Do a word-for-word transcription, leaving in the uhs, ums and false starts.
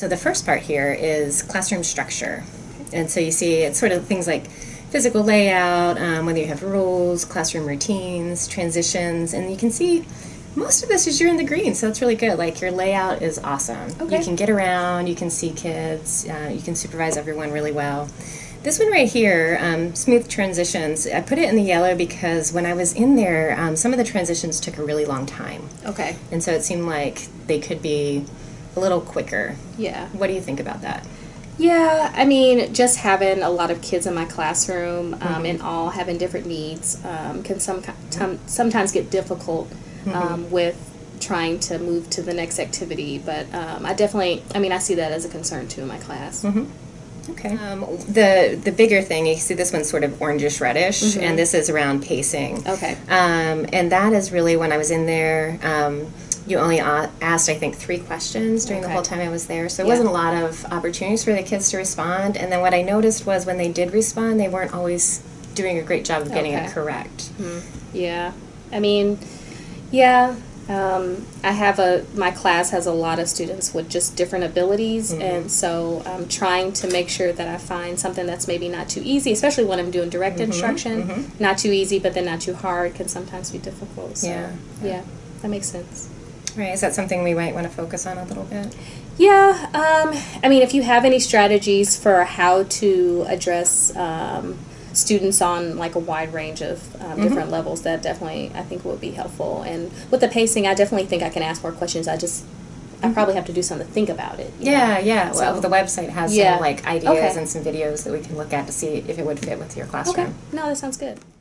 So the first part here is classroom structure. And so you see it's sort of things like physical layout, um, whether you have rules, classroom routines, transitions, and you can see most of this is you're in the green, so it's really good. Like your layout is awesome. Okay. You can get around, you can see kids, uh, you can supervise everyone really well. This one right here, um, smooth transitions, I put it in the yellow because when I was in there, um, some of the transitions took a really long time. Okay. And so it seemed like they could be a little quicker. Yeah. What do you think about that? Yeah, I mean, just having a lot of kids in my classroom um, Mm-hmm. and all having different needs um, can some, tom- sometimes get difficult um, Mm-hmm. with trying to move to the next activity. But um, I definitely, I mean, I see that as a concern too in my class. Mm-hmm. Okay. Um, the the bigger thing, you see this one's sort of orangish reddish, Mm-hmm. and this is around pacing. Okay. Um, and that is really when I was in there. Um, you only a- asked, I think, three questions during Okay. the whole time I was there, so there Yeah. wasn't a lot of opportunities for the kids to respond. And then what I noticed was when they did respond, they weren't always doing a great job of getting Okay. it correct. Yeah, I mean, yeah. Um, I have a my class has a lot of students with just different abilities, Mhm. and so I'm trying to make sure that I find something that's maybe not too easy, especially when I'm doing direct instruction. mhm. Not too easy, but then not too hard can sometimes be difficult. So, Yeah. yeah, that makes sense. Right? Is that something we might want to focus on a little bit? Yeah, um, I mean, if you have any strategies for how to address um, students on like a wide range of um, Mm-hmm. different levels, that definitely I think would be helpful. And with the pacing, I definitely think I can ask more questions. I just, I probably have to do something to think about it. you Yeah, know? yeah. Well, So- the website has Yeah. some like ideas Okay. and some videos that we can look at to see if it would fit with your classroom. Okay, no, that sounds good.